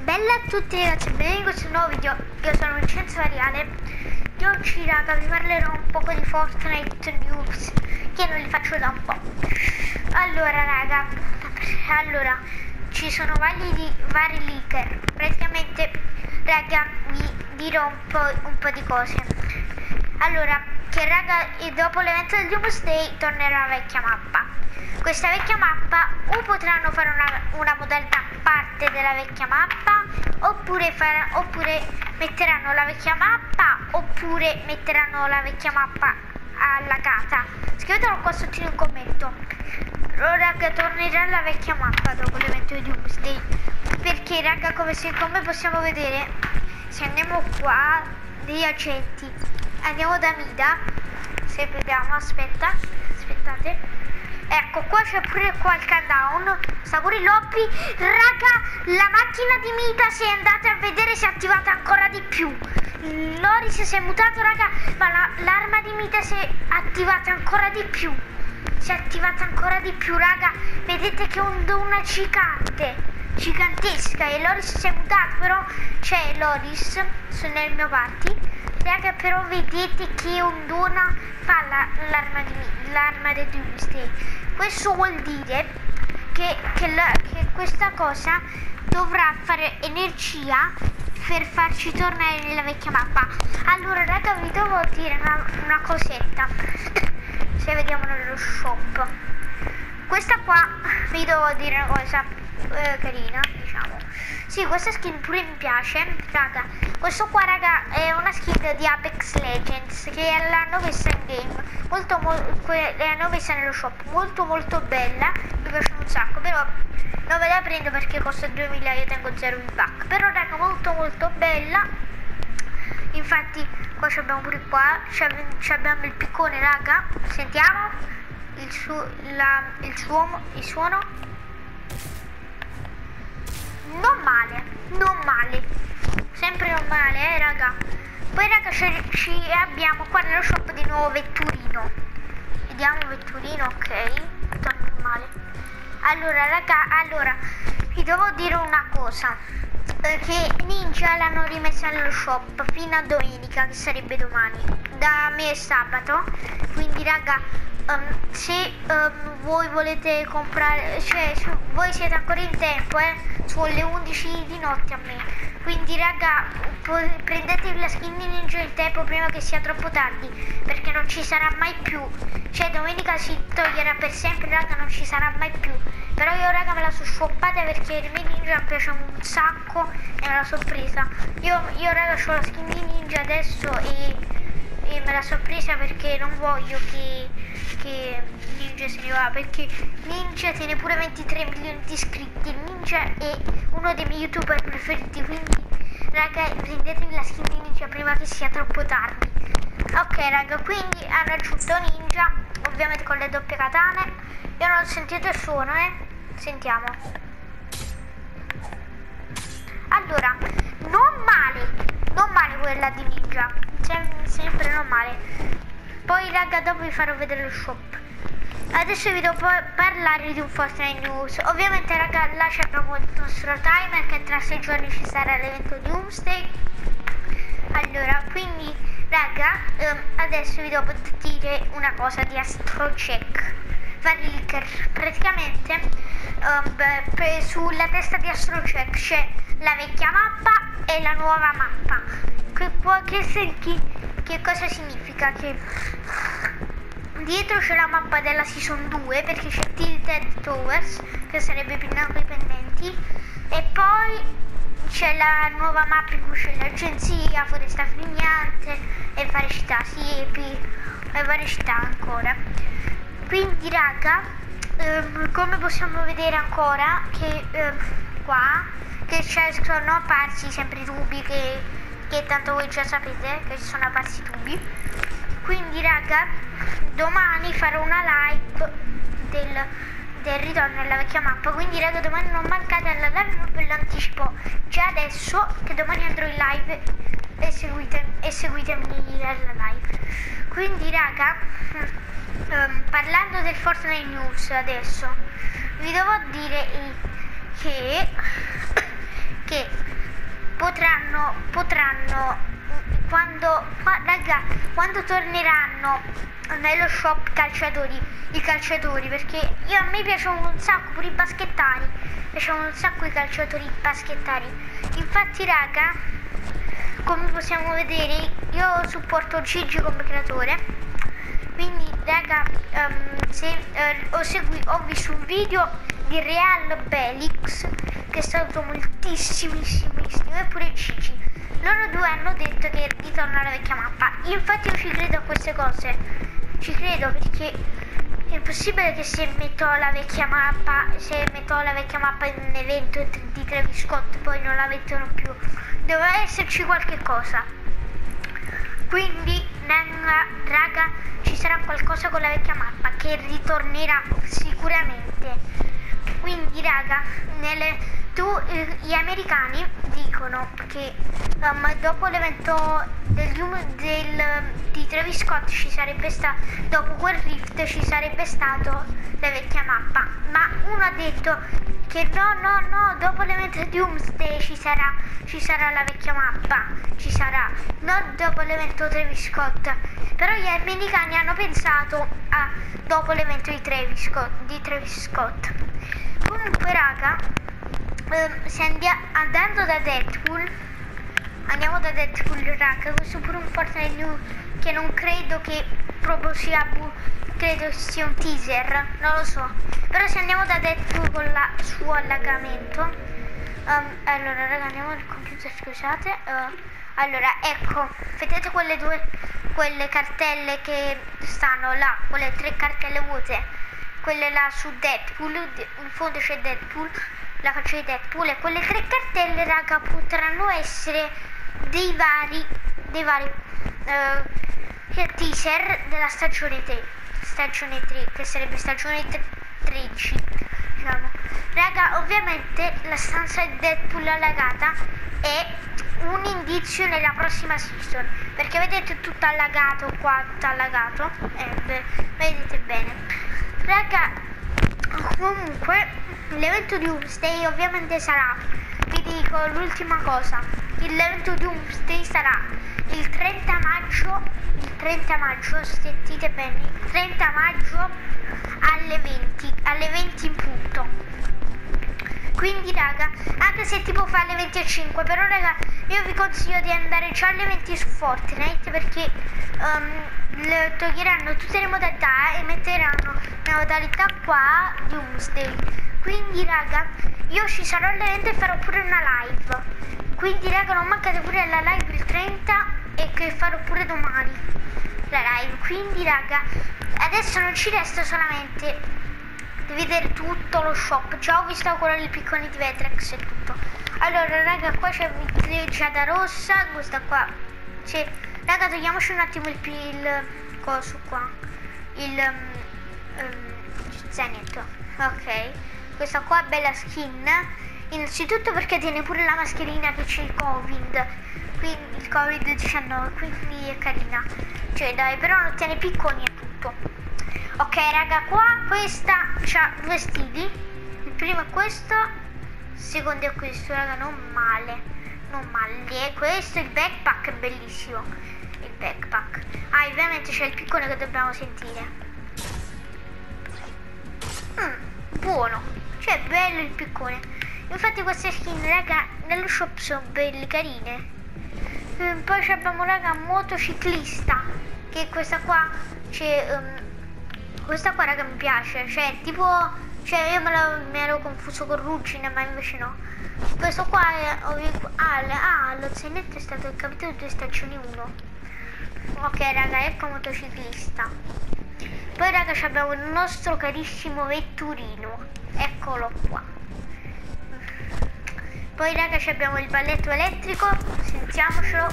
Bella a tutti ragazzi, benvenuti in questo nuovo video. Io sono Vincenzo Variale e oggi raga vi parlerò un po' di Fortnite News che non li faccio da un po'. Allora raga, ci sono vari leaker. Praticamente raga vi dirò un po' di cose. Allora, che raga dopo l'evento del Doomsday tornerà la vecchia mappa. Questa vecchia mappa o potranno fare una modalità parte della vecchia mappa oppure metteranno la vecchia mappa oppure metteranno la vecchia mappa allagata. Scrivetelo qua sotto in un commento. Allora raga, tornerà la vecchia mappa dopo l'evento di Doomsday, perché raga come possiamo vedere, se andiamo qua degli agenti, andiamo da Mida, se vediamo, aspettate, ecco qua c'è pure qua il countdown, sta pure il lobby. Raga, la macchina di Mida, se andate a vedere, si è attivata ancora di più. Loris si è mutato raga, ma l'arma di Mida si è attivata ancora di più. Raga, vedete che è una gigantesca, e Loris si è mutato, però c'è Loris nel mio party. Raga, però vedete che ondona fa l'arma del Doomsday. Questo vuol dire che questa cosa dovrà fare energia per farci tornare nella vecchia mappa. Allora raga, vi devo dire una cosetta. Se vediamo nello shop, questa qua vi devo dire una cosa carina, diciamo. Sì, questa skin pure mi piace, raga. Questo qua, raga, è una skin di Apex Legends che l'hanno messa in game. L'hanno messa nello shop, molto bella. Mi piace un sacco, però non ve la prendo perché costa 2000 e io tengo 0 V-Buck. Però, raga, molto bella. Infatti, qua abbiamo pure qua, abbiamo il piccone, raga. Sentiamo il suono. Non male, sempre non male, raga. Poi raga abbiamo qua nello shop di nuovo vetturino. Vediamo vetturino, ok, tutto normale. Allora raga, vi devo dire una cosa, che Ninja l'hanno rimessa nello shop fino a domenica, che sarebbe domani. Da me è sabato, quindi raga, se voi volete comprare, cioè voi siete ancora in tempo, sono le 11 di notte a me, quindi raga prendetevi la skin di Ninja in tempo prima che sia troppo tardi, perché non ci sarà mai più, cioè domenica si toglierà per sempre, raga, non ci sarà mai più. Però io raga me la sono shoppata perché il mio Ninja mi piace un sacco e me la sono presa. Io raga ho la skin di Ninja adesso e me la sono presa perché non voglio che Ninja se ne va, perché Ninja tiene pure 23 milioni di iscritti. Ninja è uno dei miei youtuber preferiti, quindi raga prendetevi la skin di Ninja prima che sia troppo tardi. Ok raga, quindi hanno aggiunto Ninja, ovviamente con le doppie katane. Io non ho sentito il suono, sentiamo. Allora, non male quella di Ninja, sempre non male. Poi raga dopo vi farò vedere lo shop. Adesso vi devo parlare di un Fortnite News. Ovviamente raga, là abbiamo il nostro timer che tra 6 giorni ci sarà l'evento di Doomsday. Allora, quindi raga, adesso vi devo dire una cosa di AstroCheck. Vari leaker. Praticamente sulla testa di AstroCheck c'è la vecchia mappa e la nuova mappa. Che cosa significa? Che dietro c'è la mappa della Season 2, perché c'è Tilted Towers, che sarebbe Pinnaco i Pendenti, e poi c'è la nuova mappa in cui c'è l'agenzia, Foresta Frignante e varie città, Siepi e varie città ancora. Quindi raga, come possiamo vedere ancora che qua che sono apparsi sempre i tubi che tanto voi già sapete che ci sono apparsi i tubi. Quindi raga, domani farò una live del ritorno alla vecchia mappa, quindi raga domani non mancate alla live, ve lo anticipo già adesso che domani andrò in live e seguitemi alla live. Quindi raga, parlando del Fortnite News adesso, vi devo dire che raga, quando torneranno nello shop i calciatori, perché a me piacciono un sacco pure i baschettari, piacciono un sacco i calciatori baschettari. Infatti raga, come possiamo vedere, io supporto Gigi come creatore, quindi raga, ho visto un video di Real Belix che è stato moltissimissimo, e pure Gigi, loro due hanno detto che ritorna alla vecchia mappa. Infatti io ci credo a queste cose, ci credo, perché è impossibile che se metto la vecchia mappa in un evento di Travis Scott poi non la mettono più, deve esserci qualche cosa. Quindi raga, ci sarà qualcosa con la vecchia mappa che ritornerà sicuramente. Quindi raga, gli americani dicono che dopo l'evento di Travis Scott ci sarebbe stato, dopo quel rift ci sarebbe stato la vecchia mappa, ma uno ha detto che no, dopo l'evento di Doomsday ci sarà la vecchia mappa, non dopo l'evento Travis Scott. Però gli americani hanno pensato a dopo l'evento di Travis Scott. Comunque raga, andando da Deadpool, andiamo da Deadpool raga, questo è pure un Fortnite New che non credo che proprio credo sia un teaser, non lo so, però se andiamo da Deadpool con il suo allagamento, allora raga, andiamo al computer, scusate, allora ecco, vedete quelle cartelle che stanno là, quelle 3 cartelle vuote, quelle là su Deadpool, in fondo c'è Deadpool, la faccia di Deadpool, e quelle 3 cartelle raga potranno essere dei vari teaser della stagione 3, che sarebbe stagione 13, diciamo. Raga, ovviamente la stanza di Deadpool allagata è un indizio nella prossima season, perché vedete tutto allagato qua, tutto allagato, vedete bene raga. Comunque l'evento di Doomsday ovviamente sarà, vi dico l'ultima cosa, l'evento di Doomsday sarà il 30 maggio, sentite bene, il 30 maggio alle 20 in punto. Quindi raga, anche se tipo fa alle 25, però raga, io vi consiglio di andare già alle 20 su Fortnite, perché toglieranno tutte le modalità e metteranno la modalità qua Doomsday. Quindi raga, io ci sarò all'evento e farò pure una live, quindi raga non mancate pure alla live il 30, e che farò pure domani la live. Quindi raga, adesso non ci resta solamente di vedere tutto lo shop, già ho visto quello dei picconi di Vetrex e tutto. Allora raga, qua c'è Giada rossa, questa qua c'è, raga, togliamoci un attimo il coso qua, il zainetto, ok, questa qua è bella skin, innanzitutto perché tiene pure la mascherina che c'è il Covid, quindi il Covid-19, quindi è carina, cioè dai, però non tiene picconi e tutto. Ok raga, qua questa c'ha 2 stili, il primo è questo, il secondo è questo raga, non male, e questo, il backpack è bellissimo, il backpack, ovviamente c'è il piccone che dobbiamo sentire, buono, cioè bello il piccone. Infatti queste skin raga nello shop sono belle carine. Poi abbiamo raga motociclista, che questa qua c'è, questa qua raga mi piace, cioè tipo, cioè io mi ero confuso con Ruggine, ma invece no. Questo qua è lo zainetto è stato il capitolo 2 stagioni 1. Ok raga, ecco motociclista. Poi raga abbiamo il nostro carissimo vetturino, eccolo qua. Poi raga abbiamo il balletto elettrico, sentiamocelo.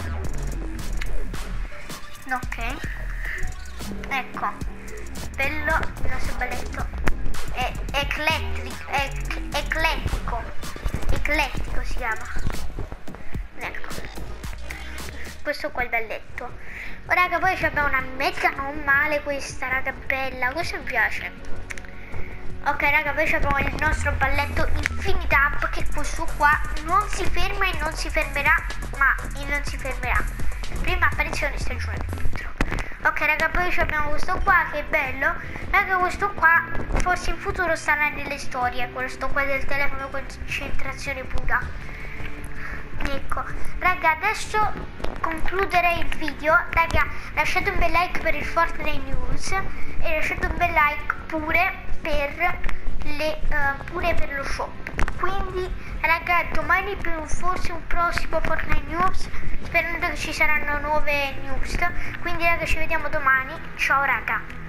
Ok, ecco, bello il nostro balletto, è eclettico si chiama, ecco, questo qua è il balletto. Raga, poi abbiamo una mezza non male questa, raga, bella, questa mi piace. Ok raga, poi abbiamo il nostro balletto Infinite Up, che questo qua non si ferma e non si fermerà, ma non si fermerà. prima apparizione stagione 4. Ok raga, poi abbiamo questo qua che è bello. Raga, questo qua forse in futuro sarà nelle storie, questo qua del telefono, concentrazione pura. Ecco raga, adesso concluderei il video. Raga, lasciate un bel like per il Fortnite News e lasciate un bel like pure per lo shop. Quindi raga, domani per forse un prossimo Fortnite News, sperando che ci saranno nuove news. Quindi raga, ci vediamo domani. Ciao raga.